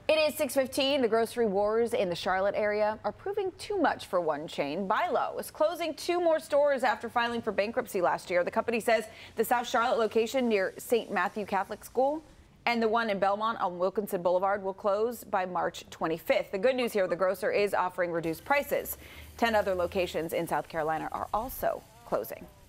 It is 6:15. The grocery wars in the Charlotte area are proving too much for one chain. Bi-Lo is closing 2 more stores after filing for bankruptcy last year. The company says the South Charlotte location near St. Matthew Catholic School and the one in Belmont on Wilkinson Boulevard will close by March 25th. The good news here, the grocer is offering reduced prices. 10 other locations in South Carolina are also closing.